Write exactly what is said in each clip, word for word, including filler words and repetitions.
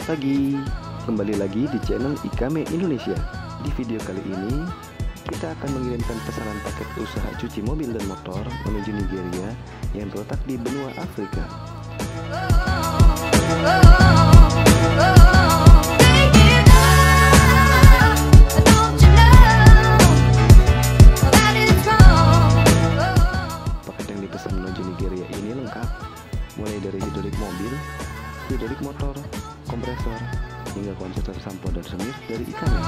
pagi, kembali lagi di channel Ikame Indonesia. Di video kali ini, kita akan mengirimkan pesanan paket usaha cuci mobil dan motor menuju Nigeria yang terletak di benua Afrika. Paket yang dipesan menuju Nigeria ini lengkap, mulai dari hidrolik mobil, hidrolik motor, kompresor, hingga konverter sampo dan semir dari Ikame.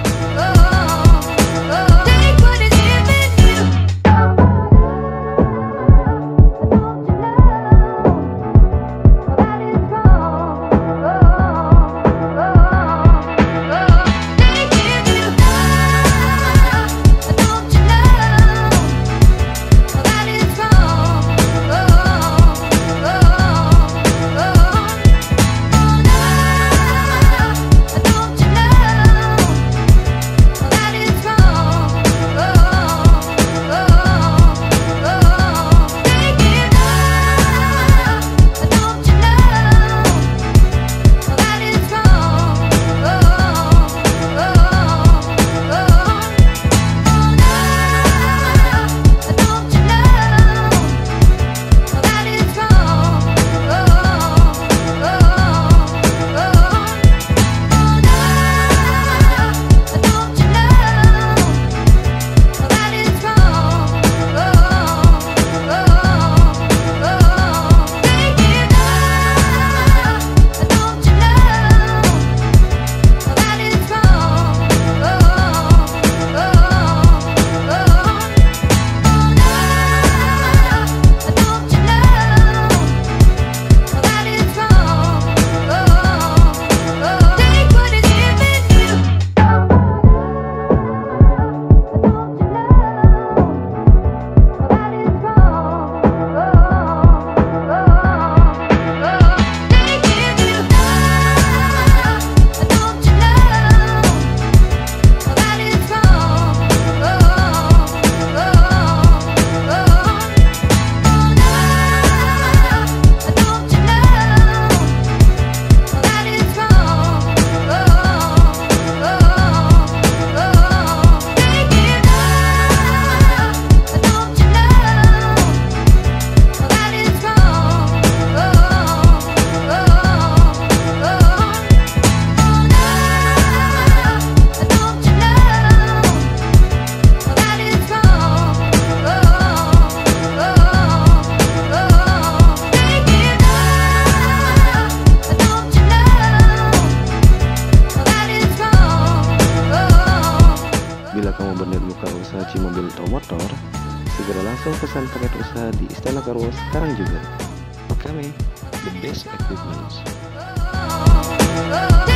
Bila kamu berniat buka usaha cuci mobil atau motor, segera langsung pesan paket usaha di Istana Car Wash sekarang juga. Ikame, the best equipment.